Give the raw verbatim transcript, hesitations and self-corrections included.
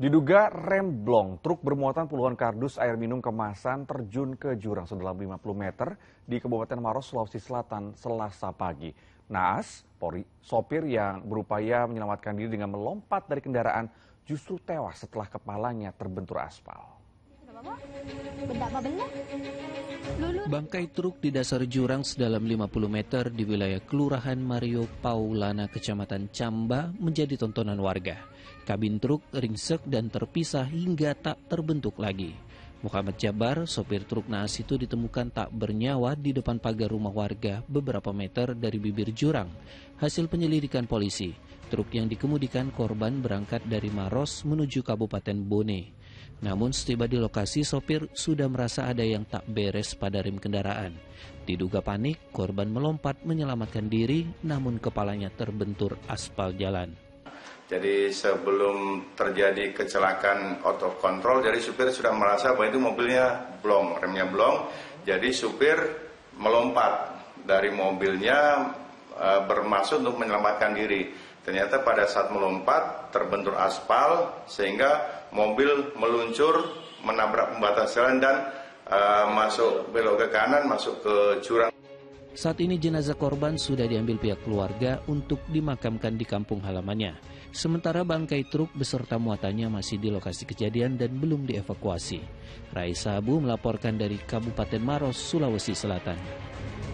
Diduga remblong, truk bermuatan puluhan kardus air minum kemasan terjun ke jurang sedalam lima puluh meter di Kabupaten Maros, Sulawesi Selatan, Selasa pagi. Naas, Polri, sopir yang berupaya menyelamatkan diri dengan melompat dari kendaraan justru tewas setelah kepalanya terbentur aspal. Bangkai truk di dasar jurang sedalam lima puluh meter di wilayah Kelurahan Mario Paulana, Kecamatan Camba menjadi tontonan warga. Kabin truk ringsek dan terpisah hingga tak terbentuk lagi. Muhammad Jabar, sopir truk naas itu ditemukan tak bernyawa di depan pagar rumah warga beberapa meter dari bibir jurang. Hasil penyelidikan polisi, truk yang dikemudikan korban berangkat dari Maros menuju Kabupaten Bone. Namun setiba di lokasi, sopir sudah merasa ada yang tak beres pada rem kendaraan. Diduga panik, korban melompat menyelamatkan diri, namun kepalanya terbentur aspal jalan. Jadi sebelum terjadi kecelakaan otokontrol, jadi supir sudah merasa bahwa itu mobilnya blong, remnya blong. Jadi supir melompat dari mobilnya e, bermaksud untuk menyelamatkan diri. Ternyata pada saat melompat terbentur aspal sehingga mobil meluncur menabrak pembatas jalan dan e, masuk belok ke kanan, masuk ke jurang. Saat ini jenazah korban sudah diambil pihak keluarga untuk dimakamkan di kampung halamannya. Sementara bangkai truk beserta muatannya masih di lokasi kejadian dan belum dievakuasi. Raisa Abu melaporkan dari Kabupaten Maros, Sulawesi Selatan.